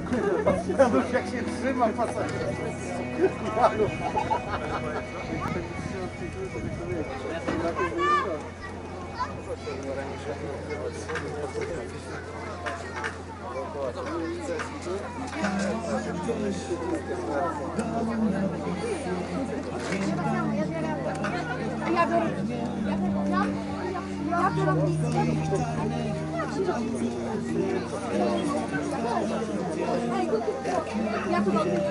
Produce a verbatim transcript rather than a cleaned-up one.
Janusz jak się trzyma pasażer. Janusz. Ja biorę. Ja biorę. Ja to robię.